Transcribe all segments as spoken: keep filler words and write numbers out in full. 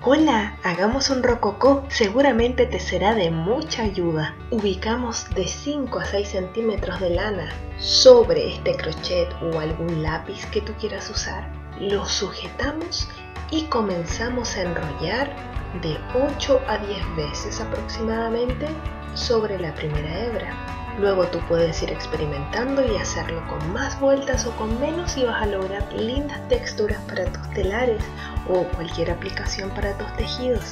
Hola, hagamos un rococó, seguramente te será de mucha ayuda. Ubicamos de cinco a seis centímetros de lana sobre este crochet o algún lápiz que tú quieras usar. Lo sujetamos y comenzamos a enrollar de ocho a diez veces aproximadamente sobre la primera hebra. Luego tú puedes ir experimentando y hacerlo con más vueltas o con menos y vas a lograr lindas texturas para tus telares o cualquier aplicación para tus tejidos.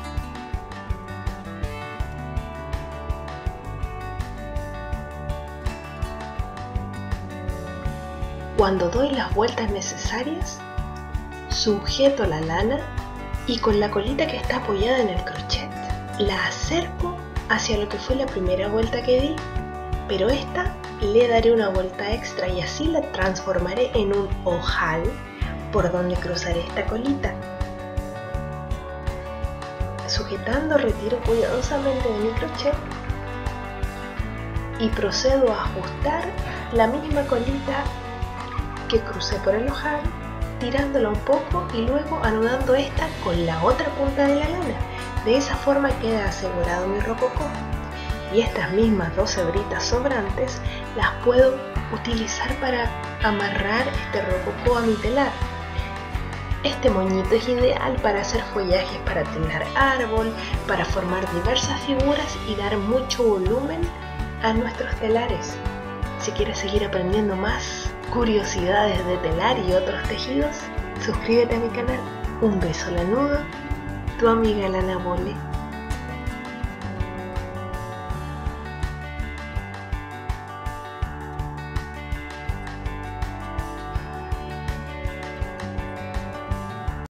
Cuando doy las vueltas necesarias, sujeto la lana y con la colita que está apoyada en el crochet, la acerco hacia lo que fue la primera vuelta que di, pero esta le daré una vuelta extra y así la transformaré en un ojal por donde cruzaré esta colita. Sujetando, retiro cuidadosamente de mi crochet y procedo a ajustar la misma colita que crucé por el ojal, tirándola un poco y luego anudando esta con la otra punta de la lana. De esa forma queda asegurado mi rococó. Y estas mismas dos hebritas sobrantes las puedo utilizar para amarrar este rococó a mi telar. Este moñito es ideal para hacer follajes, para telar árbol, para formar diversas figuras y dar mucho volumen a nuestros telares. Si quieres seguir aprendiendo más curiosidades de telar y otros tejidos, suscríbete a mi canal. Un beso lanudo, tu amiga Lana Bole.